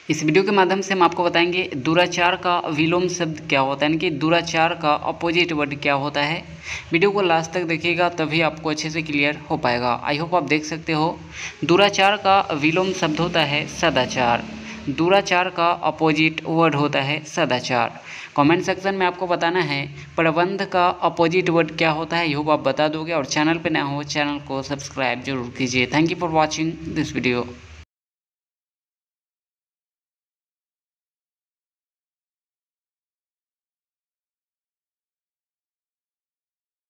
इस वीडियो के माध्यम से हम आपको बताएंगे दुराचार का विलोम शब्द क्या होता है, यानी कि दुराचार का अपोजिट वर्ड क्या होता है। वीडियो को लास्ट तक देखिएगा तभी आपको अच्छे से क्लियर हो पाएगा। आई होप आप देख सकते हो। दुराचार का विलोम शब्द होता है सदाचार। दुराचार का अपोजिट वर्ड होता है सदाचार। कमेंट सेक्शन में आपको बताना है प्रबंध का अपोजिट वर्ड क्या होता है। आई होप आप बता दोगे, और चैनल पर नया हो चैनल को सब्सक्राइब जरूर कीजिए। Thank you for watching this video.